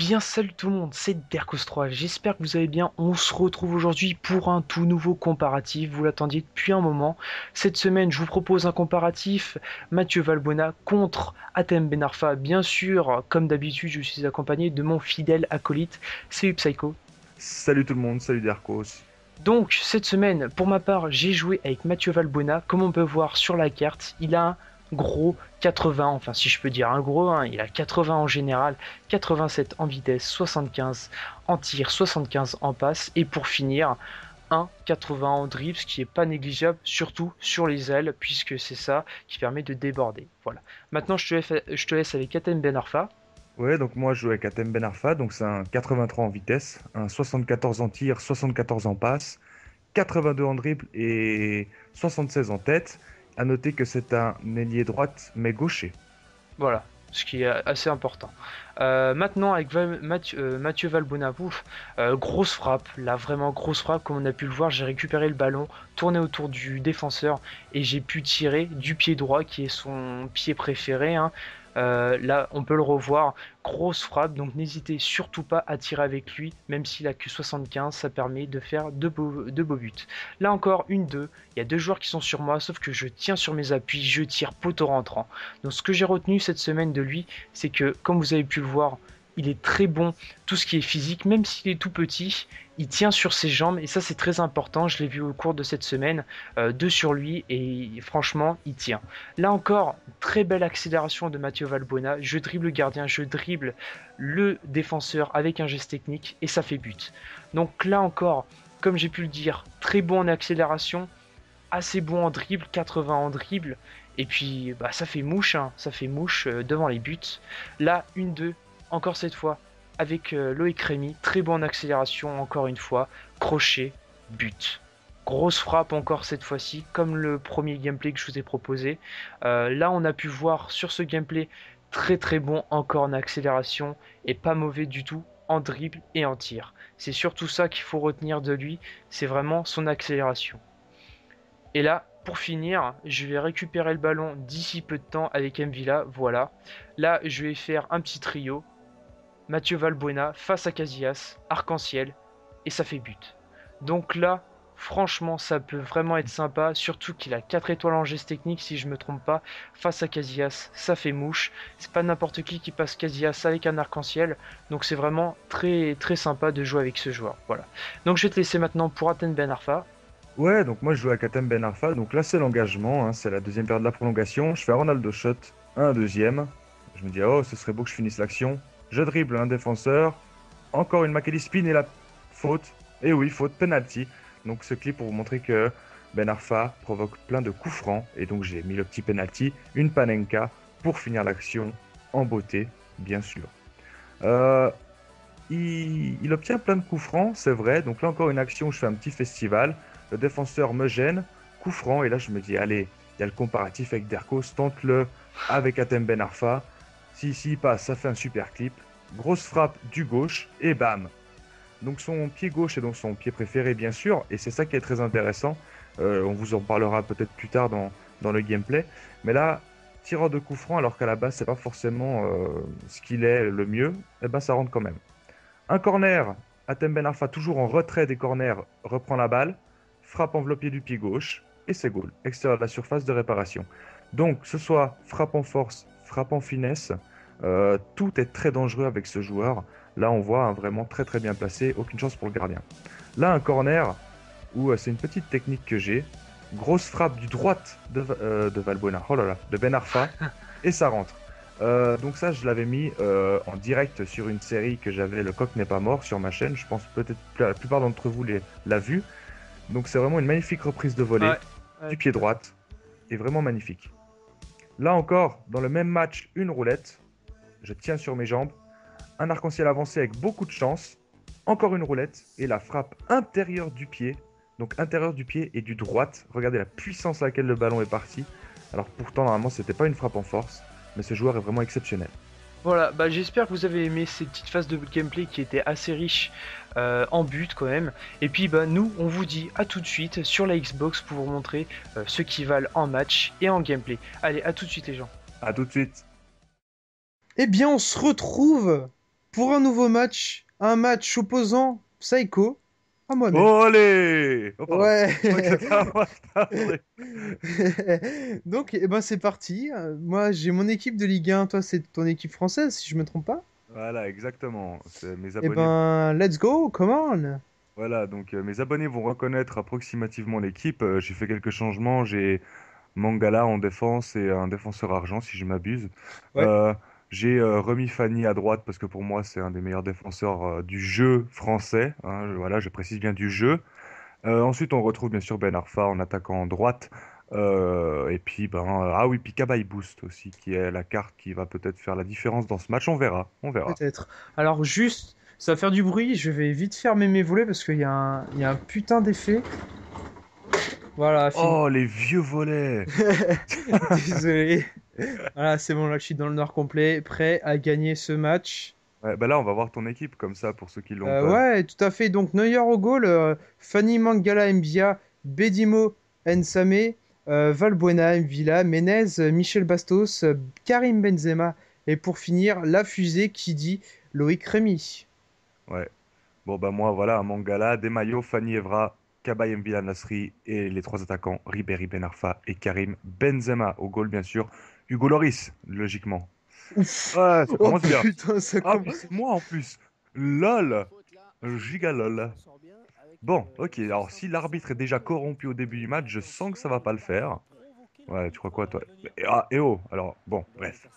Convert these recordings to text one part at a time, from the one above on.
bien salut tout le monde, c'est Dercos3, j'espère que vous allez bien. On se retrouve aujourd'hui pour un tout nouveau comparatif, vous l'attendiez depuis un moment. Cette semaine je vous propose un comparatif Mathieu Valbuena contre Hatem Ben Arfa. Bien sûr, comme d'habitude je suis accompagné de mon fidèle acolyte, c'est Psycho. Salut tout le monde, salut Darkos. Donc cette semaine, pour ma part, j'ai joué avec Mathieu Valbuena. Comme on peut voir sur la carte, il a un gros 80, enfin si je peux dire un gros, hein, il a 80 en général, 87 en vitesse, 75 en tir, 75 en passe, et pour finir, un 80 en dribble, ce qui est pas négligeable, surtout sur les ailes, puisque c'est ça qui permet de déborder. Voilà. Maintenant je te laisse avec Hatem Ben Arfa. Ouais, donc moi je joue avec Atem Ben Arfa, donc c'est un 83 en vitesse, un 74 en tir, 74 en passe, 82 en dribble et 76 en tête. À noter que c'est un ailier droite mais gaucher. Voilà, ce qui est assez important. Maintenant, avec Mathieu Valbuena, ouf, grosse frappe, là vraiment grosse frappe, comme on a pu le voir, j'ai récupéré le ballon, tourné autour du défenseur et j'ai pu tirer du pied droit qui est son pied préféré, hein. Là, on peut le revoir, grosse frappe, donc n'hésitez surtout pas à tirer avec lui, même s'il a que 75, ça permet de faire de beaux buts. Là encore, une 2 il y a deux joueurs qui sont sur moi, sauf que je tiens sur mes appuis, je tire poteau rentrant. Donc ce que j'ai retenu cette semaine de lui, c'est que, comme vous avez pu le voir, il est très bon, tout ce qui est physique, même s'il est tout petit, il tient sur ses jambes, et ça c'est très important, je l'ai vu au cours de cette semaine, deux sur lui, et franchement, il tient. Là encore, très belle accélération de Mathieu Valbuena, je dribble le gardien, je dribble le défenseur avec un geste technique, et ça fait but. Donc là encore, comme j'ai pu le dire, très bon en accélération, assez bon en dribble, 80 en dribble, et puis bah, ça fait mouche, hein, ça fait mouche devant les buts. Là, une 2 encore cette fois, avec Loïc Rémy, très bon en accélération, encore une fois, crochet, but. Grosse frappe encore cette fois-ci, comme le premier gameplay que je vous ai proposé. Là, on a pu voir sur ce gameplay, très très bon encore en accélération, et pas mauvais du tout en dribble et en tir. C'est surtout ça qu'il faut retenir de lui, c'est vraiment son accélération. Et là, pour finir, je vais récupérer le ballon d'ici peu de temps avec Mvila. Voilà. Là, je vais faire un petit trio. Mathieu Valbuena face à Casillas, arc-en-ciel, et ça fait but. Donc là, franchement, ça peut vraiment être sympa, surtout qu'il a 4 étoiles en geste technique, si je me trompe pas, face à Casillas, ça fait mouche. C'est pas n'importe qui passe Casillas avec un arc-en-ciel, donc c'est vraiment très très sympa de jouer avec ce joueur. Voilà. Donc je vais te laisser maintenant pour Aten Ben Arfa. Ouais, donc moi je joue avec Atem Ben Arfa, donc là c'est l'engagement, hein, c'est la deuxième période de la prolongation. Je fais un Ronaldo shot, un deuxième. Je me dis, oh, ce serait beau que je finisse l'action. Je dribble un défenseur, encore une Makeli spin et la faute. Et oui, faute, penalty. Donc ce clip pour vous montrer que Ben Arfa provoque plein de coups francs. Et donc j'ai mis le petit penalty, une panenka pour finir l'action en beauté, bien sûr. Euh, il obtient plein de coups francs, c'est vrai. Donc là encore une action où je fais un petit festival. Le défenseur me gêne, coup franc. Et là je me dis, allez, il y a le comparatif avec Derkos, tente-le avec Atem Ben Arfa. Si il passe, ça fait un super clip. Grosse frappe du gauche et bam. Donc son pied gauche est donc son pied préféré bien sûr. Et c'est ça qui est très intéressant. On vous en parlera peut-être plus tard dans le gameplay. Mais là, tireur de coup franc alors qu'à la base c'est pas forcément ce qu'il est le mieux, et ben ça rentre quand même. Un corner, Atem Ben Arfa toujours en retrait des corners, reprend la balle, frappe enveloppée du pied gauche, et c'est goal, extérieur de la surface de réparation. Donc, que ce soit frappe en force, frappe en finesse, tout est très dangereux avec ce joueur. Là, on voit vraiment très très bien placé, aucune chance pour le gardien. Là, un corner où c'est une petite technique que j'ai. Grosse frappe du droite de Valbuena, oh là là, de Ben Arfa, et ça rentre. Donc ça, je l'avais mis en direct sur une série que j'avais, Le Coq n'est pas mort, sur ma chaîne. Je pense peut-être que la plupart d'entre vous l'a vu. Donc c'est vraiment une magnifique reprise de volée Ouais, ouais, du pied tout à fait. droite, et vraiment magnifique. Là encore, dans le même match, une roulette. Je tiens sur mes jambes, un arc-en-ciel avancé avec beaucoup de chance, encore une roulette, et la frappe intérieure du pied, donc intérieur du pied et du droite. Regardez la puissance à laquelle le ballon est parti. Alors pourtant, normalement, c'était pas une frappe en force, mais ce joueur est vraiment exceptionnel. Voilà, bah j'espère que vous avez aimé ces petites phases de gameplay qui étaient assez riches en but quand même. Et puis bah nous, on vous dit à tout de suite sur la Xbox pour vous montrer ce qui valent en match et en gameplay. Allez, à tout de suite les gens. À tout de suite. Eh bien, on se retrouve pour un nouveau match, un match opposant Psycho à moi-même. Oh, allez! Oh, pardon. Ouais. Je crois que c'était à moi. Attendez. Donc, eh ben, c'est parti. Moi, j'ai mon équipe de Ligue 1. Toi, c'est ton équipe française, si je me trompe pas. Voilà, exactement. Mes Eh abonnés. ben, let's go, come on. Voilà, donc mes abonnés vont reconnaître approximativement l'équipe. J'ai fait quelques changements. J'ai Mangala en défense et un défenseur argent, si je m'abuse. Ouais, Euh, j'ai remis Fanny à droite parce que pour moi, c'est un des meilleurs défenseurs du jeu français, hein. Voilà, je précise bien du jeu. Ensuite, on retrouve bien sûr Ben Arfa en attaquant en droite. Et puis, ah oui, puis Cabaye Boost aussi, qui est la carte qui va peut-être faire la différence dans ce match. On verra, on verra. peut-être. Alors, juste, ça va faire du bruit. Je vais vite fermer mes volets parce il y a un putain d'effet. Voilà, fini. Oh, les vieux volets! Désolé. Voilà, c'est bon, là, je suis dans le noir complet, prêt à gagner ce match. Ouais, bah là, on va voir ton équipe comme ça pour ceux qui l'ont pas vu. Ouais, tout à fait. Donc, Neuer au goal, Fanny Mangala Mbia, Bedimo Nsame, Valbuena Villa, Menez, Michel Bastos, Karim Benzema. Et pour finir, la fusée qui dit Loïc Rémy. Ouais. Bon, bah moi, voilà, Mangala, Desmayo, Fanny Evra, Cabaye Mbila Nasri et les trois attaquants, Ribéry Ben Arfa et Karim Benzema. Au goal, bien sûr, Hugo Lloris, logiquement. Ouf! Ouais, ça Oh commence bien. putain, ça Ah, puis commence. c'est moi en plus. LOL. Giga LOL. Bon, ok, alors si l'arbitre est déjà corrompu au début du match, je sens que ça va pas le faire. Ouais, tu crois quoi, toi? Et oh, alors, bon, bref.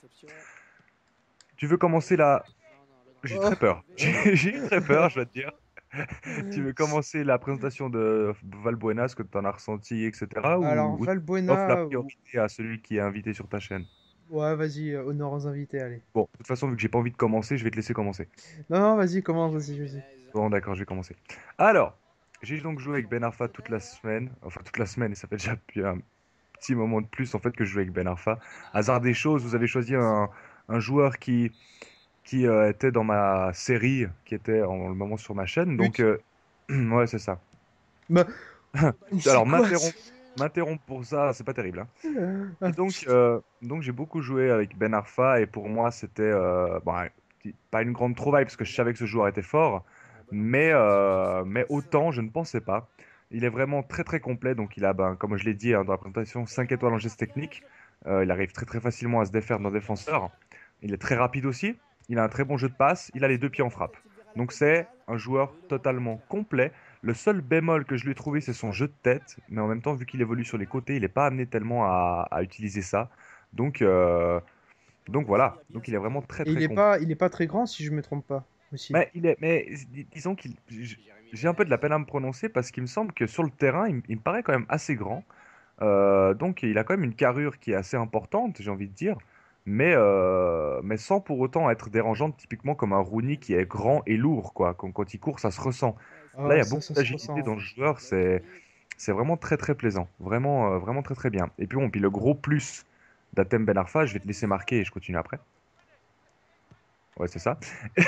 Tu veux commencer là? J'ai Oh. très peur. J'ai eu très peur, je dois te dire. Tu veux commencer la présentation de Valbuena, ce que tu en as ressenti, etc. Alors, Ou tu offres la Valbuena, priorité à celui qui est invité sur ta chaîne? ouais, vas-y, honneur aux invités, allez. Bon, de toute façon, vu que j'ai pas envie de commencer, je vais te laisser commencer. Non, non, vas-y, commence, vas-y, vas-y. Bon, d'accord, je vais commencer. Alors, j'ai donc joué avec Ben Arfa toute la semaine. Enfin, toute la semaine, et ça fait déjà depuis un petit moment de plus en fait que je joue avec Ben Arfa. Hasard des choses, vous avez choisi un joueur qui était dans ma série, qui était en le moment sur ma chaîne. Donc, But. ouais, c'est ça. Bah, c'est Alors, quoi? m'interrompre pour ça, c'est pas terrible, hein. Et Ah, donc j'ai beaucoup joué avec Ben Arfa et pour moi c'était bon, pas une grande trouvaille parce que je savais que ce joueur était fort, mais autant je ne pensais pas. Il est vraiment très très complet, donc il a, ben, comme je l'ai dit hein, dans la présentation, 5 étoiles en geste technique. Il arrive très très facilement à se défaire d'un défenseur. Il est très rapide aussi, il a un très bon jeu de passe, il a les deux pieds en frappe. Donc c'est un joueur totalement complet. Le seul bémol que je lui ai trouvé, c'est son jeu de tête, mais en même temps, vu qu'il évolue sur les côtés, il n'est pas amené tellement à utiliser ça. Donc, euh, donc voilà, donc il est vraiment très et très complet. il est pas très grand si je me trompe pas aussi. Mais disons j'ai un peu de la peine à me prononcer parce qu'il me semble que sur le terrain, il me paraît quand même assez grand. Donc il a quand même une carrure qui est assez importante, j'ai envie de dire, mais sans pour autant être dérangeante, typiquement comme un Rooney qui est grand et lourd, quoi. Quand il court, ça se ressent. Là, il Ah, y a beaucoup ça se d'agilité ressent. dans le joueur, c'est vraiment très très plaisant, vraiment vraiment très très bien. Et puis bon, puis le gros plus d'Atem Ben Arfa, je vais te laisser marquer et je continue après. Ouais, c'est ça.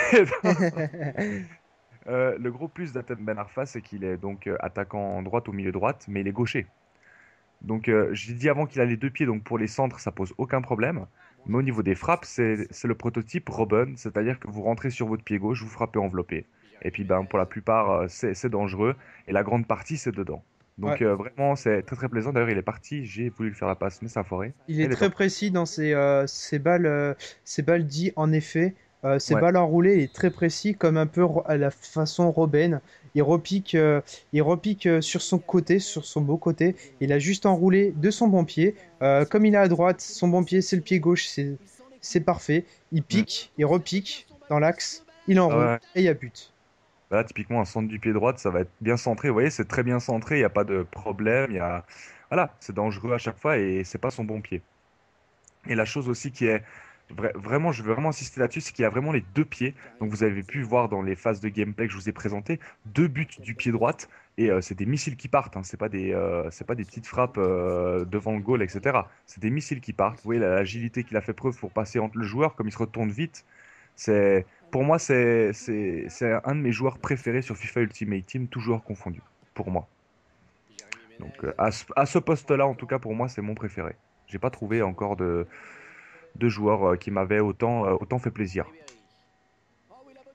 Le gros plus d'Atem Ben Arfa, c'est qu'il est donc attaquant en droite au milieu droite, mais il est gaucher. Donc, j'ai dit avant qu'il a les deux pieds, donc pour les centres, ça pose aucun problème. Mais au niveau des frappes, c'est le prototype Robben, c'est-à-dire que vous rentrez sur votre pied gauche, vous frappez enveloppé. Et puis, ben, pour la plupart, c'est dangereux. Et la grande partie, c'est dedans. Ouais. Donc, vraiment, c'est très très plaisant. D'ailleurs, il est parti. J'ai voulu lui faire la passe, mais ça a foiré. Il est Elle est en... très précis dans ses balles dit en effet. Ses Ouais, balles enroulées, il est très précis, comme un peu à la façon Robben. Il repique sur son côté, sur son beau côté. Il a juste enroulé de son bon pied. Comme il est à droite, son bon pied, c'est le pied gauche, c'est parfait. Il mm. pique, il repique dans l'axe, il Ah enroule ouais. et il y a but. Bah là, typiquement, un centre du pied droite, ça va être bien centré. Vous voyez, c'est très bien centré, il n'y a pas de problème. Voilà, c'est dangereux à chaque fois et c'est pas son bon pied. Et la chose aussi qui est vraiment, je veux vraiment insister là-dessus, c'est qu'il y a vraiment les deux pieds. Donc vous avez pu voir dans les phases de gameplay que je vous ai présentées, deux buts du pied droite et c'est des missiles qui partent. Hein. C'est pas des petites frappes devant le goal, etc. C'est des missiles qui partent. Vous voyez l'agilité qu'il a fait preuve pour passer entre le joueur, comme il se retourne vite. Pour moi, c'est un de mes joueurs préférés sur FIFA Ultimate Team, tout joueur confondu. Pour moi. Donc à ce poste-là, en tout cas pour moi, c'est mon préféré. J'ai pas trouvé encore de joueurs qui m'avaient autant fait plaisir.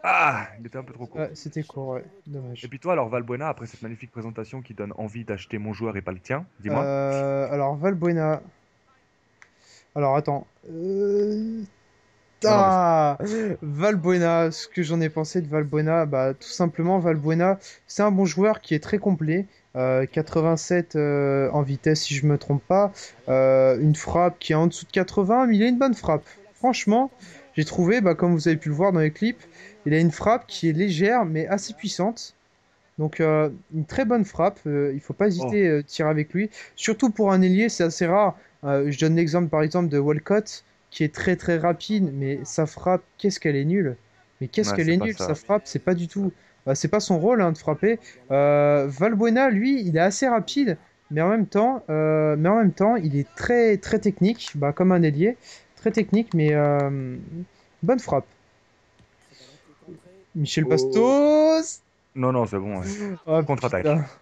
Ah, il était un peu trop court. Ouais, c'était court, ouais. Et Dommage. puis toi, alors Valbuena, après cette magnifique présentation qui donne envie d'acheter mon joueur et pas le tien, dis-moi. Alors, Valbuena. Alors, attends. Non, non, mais Ah! Valbuena, ce que j'en ai pensé de Valbuena, bah, tout simplement, Valbuena, c'est un bon joueur qui est très complet. 87 en vitesse, si je me trompe pas. Une frappe qui est en dessous de 80, mais il a une bonne frappe. Franchement, j'ai trouvé, bah, comme vous avez pu le voir dans les clips, il a une frappe qui est légère, mais assez puissante. Donc, une très bonne frappe. Il faut pas oh, hésiter à tirer avec lui. Surtout pour un ailier, c'est assez rare. Je donne l'exemple, par exemple, de Walcott, qui est très très rapide, mais sa frappe, qu'est-ce qu'elle est nulle. Mais qu'est-ce ouais, qu'elle c'est est pas nulle, sa ça. frappe, c'est pas du tout. C'est pas son rôle hein, de frapper. Valbuena, lui, il est assez rapide, mais en même temps, il est très très technique, bah, comme un ailier. Très technique, mais bonne frappe. Michel Oh. Bastos! Non, non, c'est bon. Ouais. Oh Contre-attaque. putain.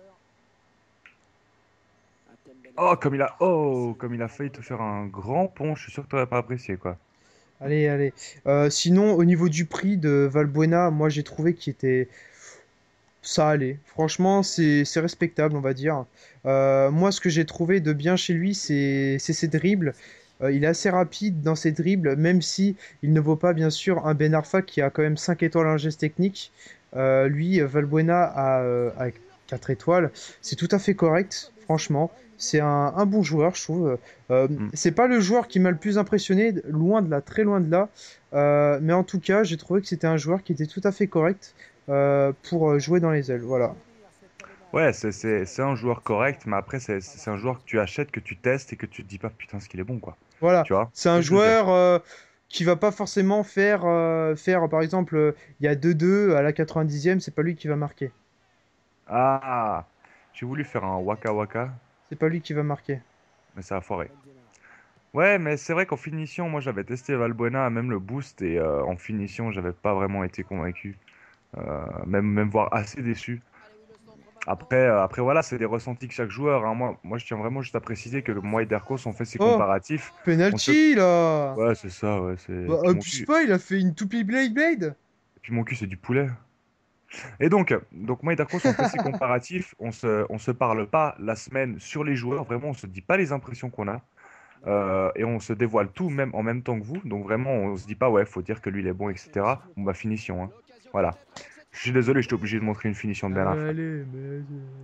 Comme il a failli te faire un grand pont. Je suis sûr que tu n'aurais pas apprécié, quoi. Allez, allez. Sinon, au niveau du prix de Valbuena, moi j'ai trouvé qu'il était. Ça allait. Franchement, c'est respectable, on va dire. Moi, ce que j'ai trouvé de bien chez lui, c'est ses dribbles. Il est assez rapide dans ses dribbles, même si il ne vaut pas, bien sûr, un Ben Arfa qui a quand même 5 étoiles en geste technique. Lui, Valbuena a 4 étoiles. C'est tout à fait correct, franchement. C'est un bon joueur, je trouve. Hmm. C'est pas le joueur qui m'a le plus impressionné, loin de là, très loin de là. Mais en tout cas, j'ai trouvé que c'était un joueur qui était tout à fait correct pour jouer dans les ailes. Voilà. Ouais, c'est un joueur correct, mais après, c'est un joueur que tu achètes, que tu testes et que tu te dis pas, putain, ce qu'il est bon, quoi. Voilà. Tu vois? C'est C'est un ce que je veux dire. joueur qui va pas forcément faire par exemple, il y a 2-2 à la 90e, c'est pas lui qui va marquer. Ah, j'ai voulu faire un waka waka, C'est pas lui qui va marquer. mais ça a foiré. Ouais, mais c'est vrai qu'en finition, moi j'avais testé Valbuena, même le boost, et en finition, j'avais pas vraiment été convaincu. Même voire assez déçu. Après voilà, c'est des ressentis que chaque joueur, hein. Moi, je tiens vraiment juste à préciser que moi et Derkos, on fait ces Oh, comparatifs. On se... penalty là! Ouais, c'est ça, ouais. Bah, abuse pas, il a fait une toupie Blade Blade! Puis mon cul, c'est du poulet. Et donc moi et Darkos, on fait ces comparatifs, on se parle pas la semaine sur les joueurs, vraiment, on se dit pas les impressions qu'on a, et on se dévoile tout même en même temps que vous. Donc vraiment, on se dit pas, ouais, faut dire que lui il est bon, etc. Bon bah finition, hein. Voilà. Je suis désolé, j'étais obligé de montrer une finition de Ben Arfa. Allez, mais...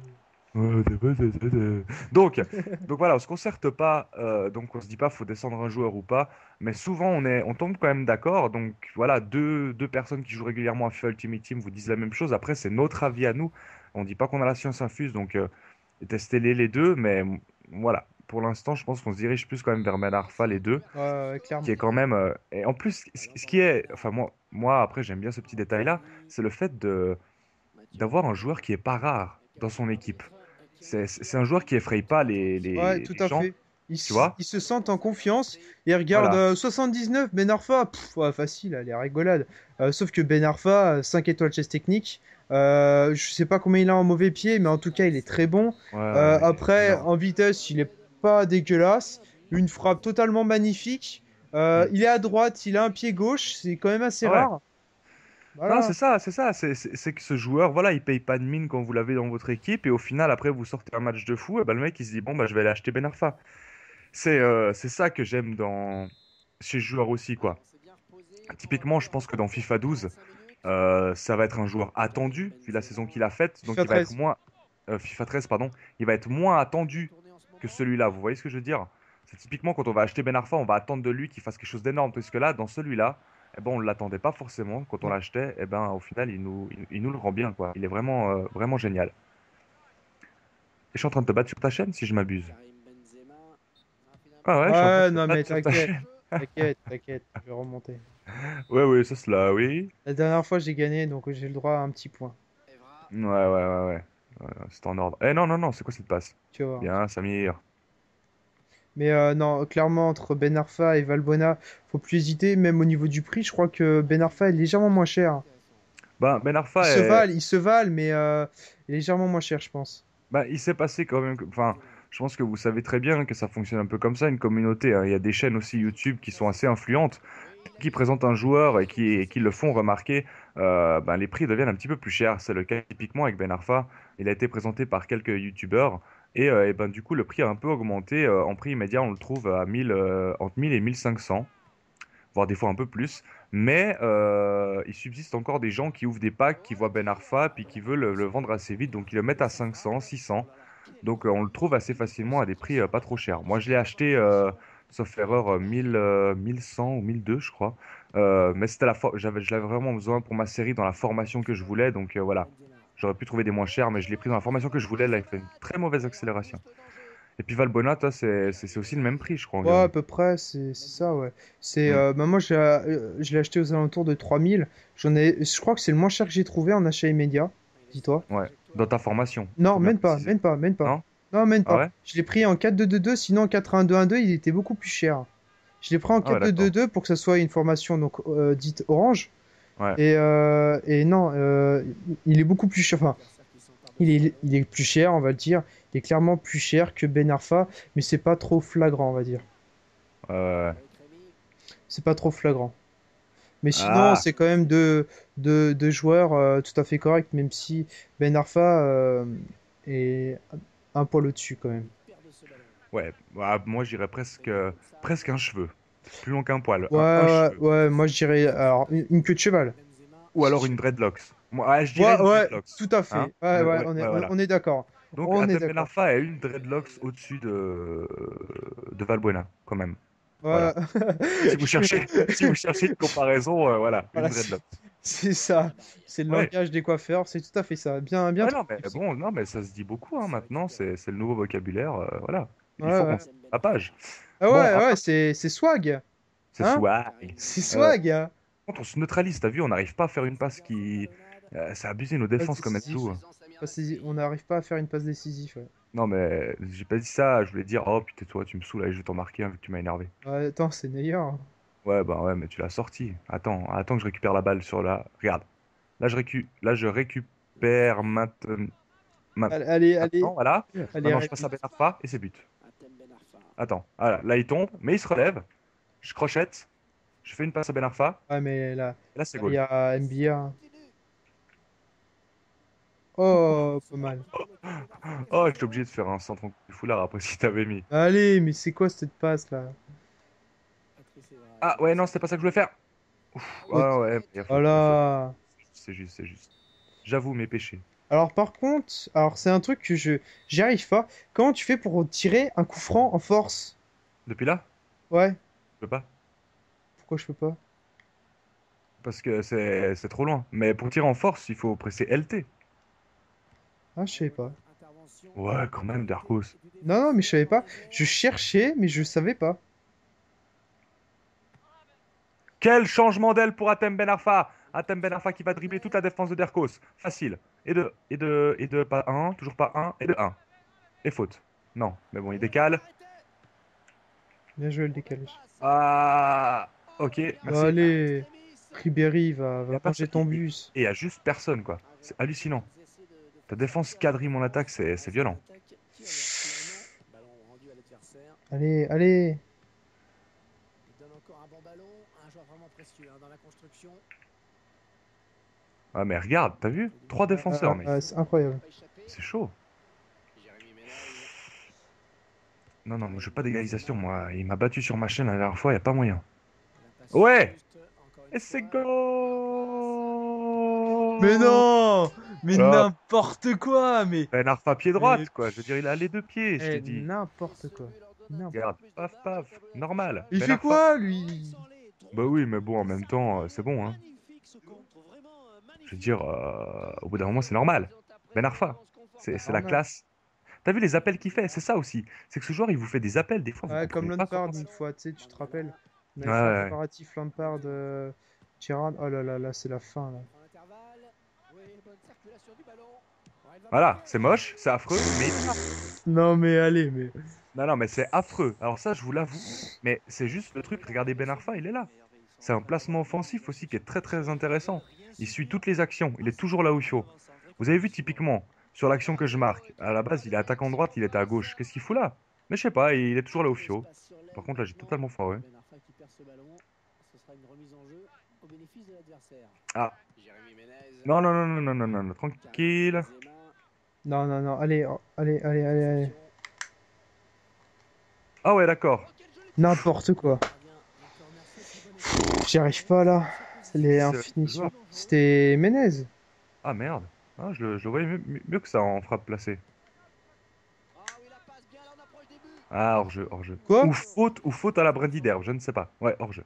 Donc, donc voilà, on se concerte pas, donc on se dit pas faut descendre un joueur ou pas, mais souvent on tombe quand même d'accord. Donc voilà, deux personnes qui jouent régulièrement à FIFA Ultimate Team vous disent la même chose. Après, c'est notre avis à nous. On dit pas qu'on a la science infuse, donc testez-les les deux, mais voilà. Pour l'instant, je pense qu'on se dirige plus quand même vers Ben Arfa les deux, Ouais, qui clairement. est quand même. Et en plus, ce qui est, enfin moi après j'aime bien ce petit détail-là, c'est le fait de d'avoir un joueur qui est pas rare dans son équipe. C'est un joueur qui effraie pas Ouais, les tout à gens, fait. tu vois? Ils se sentent en confiance et regardent Voilà. 79, Ben Arfa, pff, ouais, facile, elle est rigolade. Sauf que Ben Arfa, 5 étoiles chess technique, je sais pas combien il a en mauvais pied, mais en tout cas, il est très bon. Ouais, ouais, il est Après, énorme. en vitesse, il est pas dégueulasse. Une frappe totalement magnifique. Mm. Il est à droite, il a un pied gauche, c'est quand même assez Ah ouais. rare. Non, Voilà. c'est ça, c'est ça. C'est que ce joueur, voilà, il paye pas de mine quand vous l'avez dans votre équipe, et au final, après, vous sortez un match de fou, et ben le mec, il se dit, bon, bah, je vais aller acheter Ben Arfa. C'est ça que j'aime dans chez ce joueur aussi, quoi. Typiquement, je pense que dans FIFA 12, ça va être un joueur attendu, vu la saison qu'il a faite, donc FIFA il va être 13. moins. FIFA 13, pardon, il va être moins attendu que celui-là. Vous voyez ce que je veux dire? C'est typiquement quand on va acheter Ben Arfa, on va attendre de lui qu'il fasse quelque chose d'énorme. Parce que là, dans celui-là, eh ben, on ne l'attendait pas forcément. Quand on Non. l'achetait, eh ben, au final, il nous le rend bien, quoi. Il est vraiment, vraiment génial. Et je suis en train de te battre sur ta chaîne, si je m'abuse. Ah ouais, je suis en train de Ouais, te non, mais battre sur ta t'inquiète. chaîne. T'inquiète, t'inquiète, je vais remonter. Ouais, ouais, ça, c'est là, oui. La dernière fois, j'ai gagné, donc j'ai le droit à un petit point. Ouais, ouais, ouais, ouais. C'est en ordre. Eh non, non, non, c'est quoi cette passe? Tu vas voir. Bien, Samir. Mais non, clairement, entre Ben Arfa et Valbuena, faut plus hésiter. Même au niveau du prix, je crois que Ben Arfa est légèrement moins cher. Ben Arfa est. Il se valent, mais il est légèrement moins cher, je pense. Bah, il s'est passé quand même. Enfin, je pense que vous savez très bien que ça fonctionne un peu comme ça, une communauté, hein. Il y a des chaînes aussi YouTube qui sont assez influentes. qui présentent un joueur et qui le font remarquer, ben, les prix deviennent un petit peu plus chers. C'est le cas typiquement avec Ben Arfa. Il a été présenté par quelques youtubeurs et ben, du coup, le prix a un peu augmenté. En prix immédiat, on le trouve à 1000, entre 1000 et 1500, voire des fois un peu plus. Mais il subsiste encore des gens qui ouvrent des packs, qui voient Ben Arfa, puis qui veulent le vendre assez vite, donc ils le mettent à 500, 600. Donc on le trouve assez facilement à des prix pas trop chers. Moi je l'ai acheté, sauf erreur, 1000, 1100 ou 1002 je crois. Mais je l'avais vraiment besoin pour ma série dans la formation que je voulais. Donc voilà, j'aurais pu trouver des moins chers, mais je l'ai pris dans la formation que je voulais. Là, il fait une très mauvaise accélération. Et puis Valbona, toi, c'est aussi le même prix, je crois, Ouais, à environ. peu près, c'est ça, ouais. Hmm. Bah, moi, je l'ai acheté aux alentours de 3000. Je crois que c'est le moins cher que j'ai trouvé en achat immédiat, dis-toi. Ouais, dans ta formation, il Non, faut bien même pas, préciser. même pas, même pas. Non? Non, même Ah pas. ouais? Je l'ai pris en 4-2-2-2, sinon en 4-1-2-1-2, il était beaucoup plus cher. Je l'ai pris en Ah ouais, d'accord. 4-2-2-2 pour que ça soit une formation donc dite orange. Ouais. Et non, il est beaucoup plus cher. Enfin, il est plus cher, on va le dire. Il est clairement plus cher que Ben Arfa, mais c'est pas trop flagrant, on va dire. Euh, C'est pas trop flagrant. Mais sinon, Ah, c'est quand même deux joueurs tout à fait corrects, même si Ben Arfa est un poil au-dessus quand même. ouais. Bah, moi, j'irais presque un cheveu. Plus long qu'un poil. Ouais, Un ouais, cheveu. ouais, moi je dirais alors une queue de cheval. Ou alors une dreadlocks. Moi, ouais, je dirais Ouais, une ouais, dreadlocks. tout à Hein? fait. Ouais, ouais, Ouais, ouais, voilà. on est d'accord. Donc, On est Atem Ben d'accord. Arfa a une dreadlocks au-dessus de Valbuena, quand même. Ouais. Voilà. Si vous cherchez une comparaison, voilà, une Voilà, dreadlocks. c'est ça. C'est le Ouais. langage des coiffeurs, c'est tout à fait ça. Bien, bien Ouais, non, trouvé, mais bon, non, mais ça se dit beaucoup, hein, maintenant. C'est le nouveau vocabulaire. Voilà. Ouais, Il faut ouais. qu'on se mette à la page. Ah Bon, ouais, ouais, c'est swag. c'est Hein? swag. C'est Euh, swag, hein. Quand on se neutralise, t'as vu, on n'arrive pas à faire une passe qui. Ça a abusé nos Passe défenses comme elles décisif. jouent. On n'arrive pas à faire une passe décisive. Ouais. Non, mais j'ai pas dit ça. Je voulais dire, oh putain, toi, tu me saoules, allez, je vais t'en marquer un vu que tu m'as énervé. Ouais, attends, c'est Neuer, hein. Ouais, bah ouais, mais tu l'as sorti. Attends que je récupère la balle sur la. Regarde. Là, je récupère maintenant. Allez, allez, Maintenant, voilà. allez, Maintenant, je passe à arrête. Ben Arfa et c'est but. Attends, voilà. Là, il tombe, mais il se relève. Je crochette. Je fais une passe à Ben Arfa. Ouais, mais là, Et là, c'est il y goal. a NBA. Oh, pas mal. Oh, j'étais obligé de faire un centre en coup de foulard après si t'avais mis. Allez, mais c'est quoi cette passe là? Ah, ouais, non, c'était pas ça que je voulais faire. Ouf, Oh, ah ouais, il y a faute, il y a faute. voilà. C'est juste, c'est juste. J'avoue mes péchés. Alors par contre, alors c'est un truc que j'y arrive pas. Comment tu fais pour tirer un coup franc en force? Depuis là, Ouais, je peux pas. pourquoi je peux pas? Parce que c'est trop loin. Mais pour tirer en force, il faut presser LT. Ah, je savais pas. Ouais, quand même, Darkos. Non, non, mais je savais pas. Je cherchais, mais je savais pas. Quel changement d'aile pour Atem Ben Arfa! Atem Ben Arfa qui va dribbler toute la défense de Derkos. Facile. Pas un, toujours pas un, et de un. Et faute. Non, mais bon, il décale. Bien joué le décalage. Ah, ok, merci. Allez, Ribéry Il y va a manger personne. ton bus. Et il y a juste personne, quoi. C'est hallucinant. Ta défense quadrille mon attaque, c'est violent. Allez, allez. Ah, mais regarde, t'as vu? Trois défenseurs, mec. C'est incroyable. C'est chaud. Non, non, moi, je veux pas d'égalisation, moi. Il m'a battu sur ma chaîne la dernière fois, y a pas moyen. Ouais! Et c'est Mais goal! non! Mais Hop, n'importe quoi! Ben Arfa pied Mais droite, quoi. Je veux dire, il a les deux pieds, je te dis. n'importe quoi. Regarde, paf, paf, normal. Il Ben fait Arfa. quoi, lui? Bah oui, mais bon, en même temps, c'est bon, hein. Je veux dire, au bout d'un moment, c'est normal. Ben Arfa, c'est la Normal. classe. T'as vu les appels qu'il fait? C'est ça aussi. C'est que ce joueur, il vous fait des appels, des fois, vous Ouais, comme comprenez pas Lampard comment une ça. fois, tu sais, tu te rappelles? On Ouais, avait fait un ouais. comparatif Lampard Gerrard. Oh là là là, c'est la fin là. Voilà, c'est moche, c'est affreux, mais il marche. Non mais allez, mais. Non, non, mais c'est affreux. Alors ça, je vous l'avoue, mais c'est juste le truc. Regardez Ben Arfa, il est là. C'est un placement offensif aussi qui est très très intéressant. Il suit toutes les actions, il est toujours là où il faut. Vous avez vu typiquement sur l'action que je marque, à la base, il est attaquant droite, il était à gauche. Qu'est-ce qu'il fout là? Mais je sais pas, il est toujours là où il faut. Par contre, là, j'ai totalement foiré. Ah. Non, non, non, non, non, non, non, non, tranquille. Non, non, non, allez, oh, allez, allez, allez, allez. Ah ouais, d'accord. N'importe quoi. J'y arrive pas là. Les C'est le infinitions. joueur. C'était Menez. Ah merde. Ah, je le voyais mieux que ça en frappe placée. Ah, hors-jeu, hors-jeu. Quoi? Ou faute à la brindille d'herbe, je ne sais pas. Ouais, hors-jeu.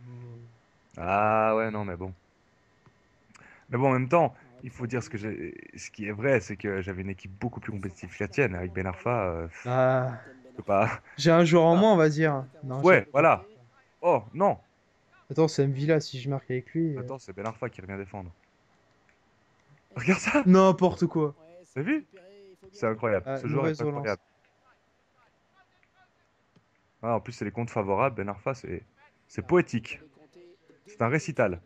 Ah ouais, non, mais bon. Mais bon, en même temps, il faut dire ce qui est vrai, c'est que j'avais une équipe beaucoup plus compétitive que la tienne. Avec Ben Arfa, Ah, je peux pas. j'ai un joueur en Ah. moins, on va dire. Non, Ouais, voilà. Oh, non. attends, c'est Villa si je marque avec lui. Attends, c'est Ben Arfa qui revient défendre. Regarde ça. N'importe quoi. T'as vu? C'est incroyable. Ah, Ce joueur est mauvaise relance. incroyable. Ah, en plus, c'est les comptes favorables. Ben Arfa, c'est poétique. C'est un récital.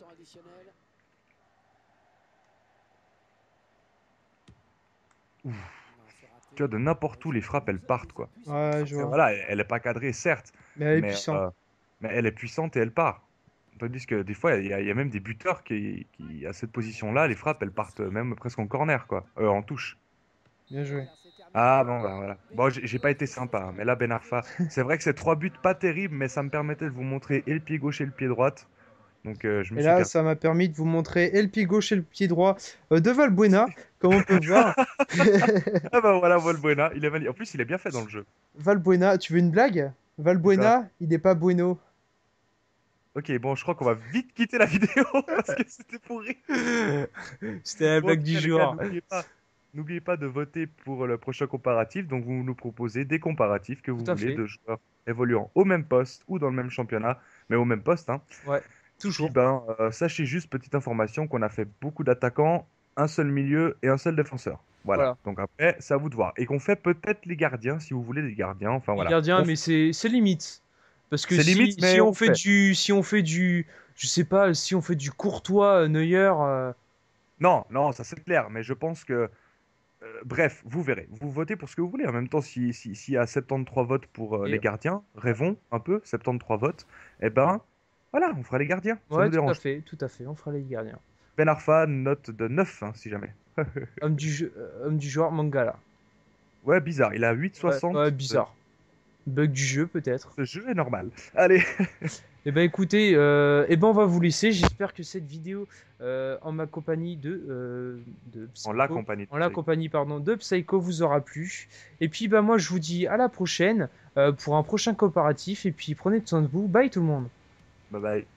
Tu vois, de n'importe où, les frappes, elles partent, quoi. Ouais, je vois. Voilà, elle est pas cadrée, certes, Mais elle est mais, puissante. mais elle est puissante et elle part. Tandis que des fois, il y a même des buteurs à cette position-là, les frappes, elles partent même presque en corner, quoi. En touche. Bien joué. Ah bon, bah, voilà. Bon, j'ai pas été sympa, hein, mais là, Ben Arfa, c'est vrai que c'est 3 buts pas terribles, mais ça me permettait de vous montrer et le pied gauche et le pied droite. Donc, je me Et suis là, permis. ça m'a permis de vous montrer et le pied gauche et le pied droit de Valbuena, comme on peut voir. Ah bah voilà, Valbuena, il est valide. En plus, il est bien fait dans le jeu. Valbuena, tu veux une blague? C'est ça. Valbuena, il n'est pas bueno. Ok, bon, je crois qu'on va vite quitter la vidéo parce que c'était pourri. C'était la Bon, en blague tout du cas, les gars, jour. n'oubliez pas de voter pour le prochain comparatif. Donc, vous nous proposez des comparatifs que vous Tout à voulez fait. de joueurs évoluant au même poste ou dans le même championnat, mais au même poste, hein. Ouais, Et puis, toujours. ben, sachez juste, petite information, qu'on a fait beaucoup d'attaquants, un seul milieu et un seul défenseur. Voilà. Voilà. Donc après, c'est à vous de voir. Et qu'on fait peut-être les gardiens, si vous voulez des gardiens. Enfin, Les voilà. gardiens, mais c'est limite. Parce que C'est limite, mais on fait. je sais pas, si on fait du Courtois, Neuer, Non, non, ça c'est clair, mais je pense que bref, vous verrez. Vous votez pour ce que vous voulez. En même temps, s'il y a 73 votes pour et les gardiens, rêvons un peu, 73 votes, eh ben, voilà, on fera les gardiens. Ça ouais, nous dérange. tout à fait, on fera les gardiens. Ben Arfa, note de 9, hein, si jamais. Homme du joueur, Mangala. Ouais, bizarre. Il a Ouais, 8,60. ouais, bizarre. Bug du jeu, peut-être. Ce jeu est normal. Allez, Eh ben écoutez, eh ben on va vous laisser. J'espère que cette vidéo en ma compagnie de en la Psycho, compagnie de en la Psycho. compagnie pardon de Psycho vous aura plu. Et puis bah moi je vous dis à la prochaine pour un prochain coopératif. Et puis prenez soin de vous. Bye tout le monde. Bye bye.